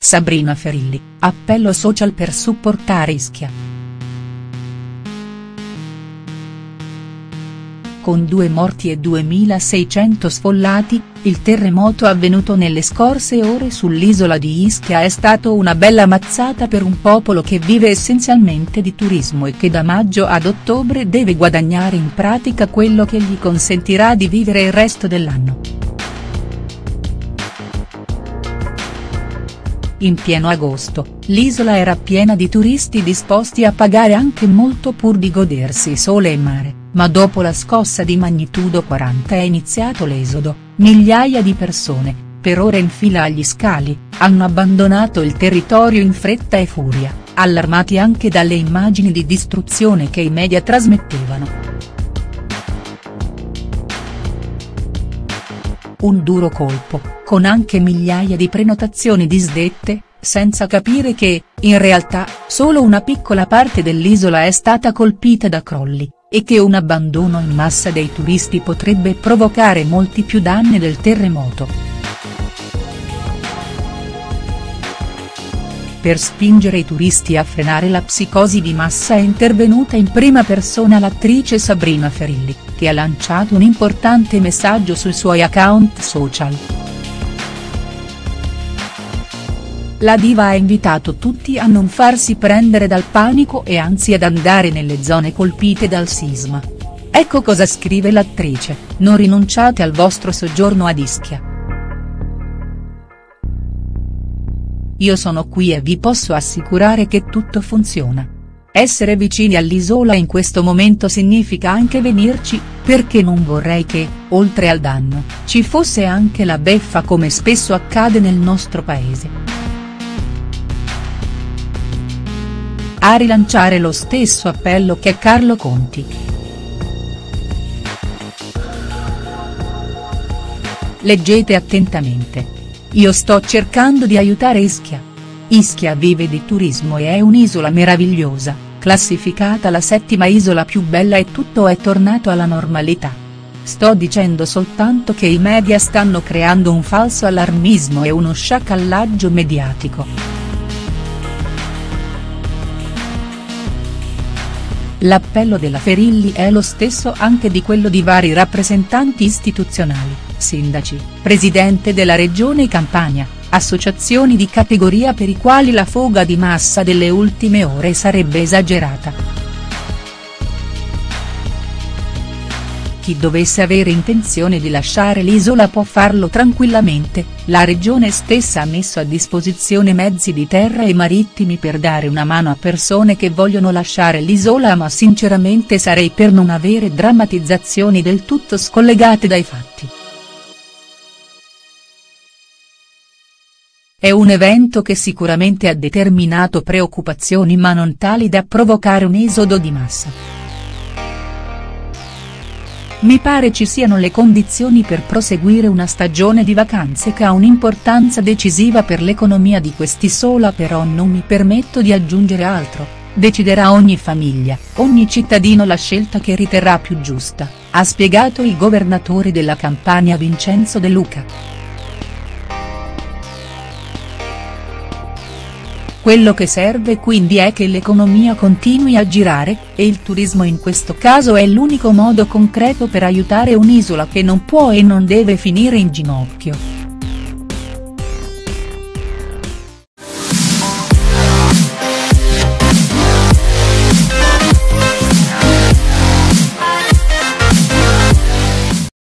Sabrina Ferilli, appello social per supportare Ischia. Con 2 morti e 2.600 sfollati, il terremoto avvenuto nelle scorse ore sull'isola di Ischia è stato una bella mazzata per un popolo che vive essenzialmente di turismo e che da maggio ad ottobre deve guadagnare in pratica quello che gli consentirà di vivere il resto dell'anno. In pieno agosto, l'isola era piena di turisti disposti a pagare anche molto pur di godersi sole e mare, ma dopo la scossa di magnitudo 40 è iniziato l'esodo, migliaia di persone, per ore in fila agli scali, hanno abbandonato il territorio in fretta e furia, allarmati anche dalle immagini di distruzione che i media trasmettevano. Un duro colpo, con anche migliaia di prenotazioni disdette, senza capire che, in realtà, solo una piccola parte dell'isola è stata colpita da crolli, e che un abbandono in massa dei turisti potrebbe provocare molti più danni del terremoto. Per spingere i turisti a frenare la psicosi di massa è intervenuta in prima persona l'attrice Sabrina Ferilli, che ha lanciato un importante messaggio sui suoi account social. La diva ha invitato tutti a non farsi prendere dal panico e anzi ad andare nelle zone colpite dal sisma. Ecco cosa scrive l'attrice: non rinunciate al vostro soggiorno ad Ischia. Io sono qui e vi posso assicurare che tutto funziona. Essere vicini all'isola in questo momento significa anche venirci, perché non vorrei che, oltre al danno, ci fosse anche la beffa come spesso accade nel nostro paese. A rilanciare lo stesso appello che Carlo Conti. Leggete attentamente. Io sto cercando di aiutare Ischia. Ischia vive di turismo e è un'isola meravigliosa, classificata la 7ª isola più bella e tutto è tornato alla normalità. Sto dicendo soltanto che i media stanno creando un falso allarmismo e uno sciacallaggio mediatico. L'appello della Ferilli è lo stesso anche di quello di vari rappresentanti istituzionali, sindaci, presidente della regione Campania, associazioni di categoria per i quali la foga di massa delle ultime ore sarebbe esagerata. Chi dovesse avere intenzione di lasciare l'isola può farlo tranquillamente, la regione stessa ha messo a disposizione mezzi di terra e marittimi per dare una mano a persone che vogliono lasciare l'isola, ma sinceramente sarei per non avere drammatizzazioni del tutto scollegate dai fatti. È un evento che sicuramente ha determinato preoccupazioni ma non tali da provocare un esodo di massa. Mi pare ci siano le condizioni per proseguire una stagione di vacanze che ha un'importanza decisiva per l'economia di quest'isola, però non mi permetto di aggiungere altro, deciderà ogni famiglia, ogni cittadino la scelta che riterrà più giusta, ha spiegato il governatore della Campania Vincenzo De Luca. Quello che serve quindi è che l'economia continui a girare, e il turismo in questo caso è l'unico modo concreto per aiutare un'isola che non può e non deve finire in ginocchio.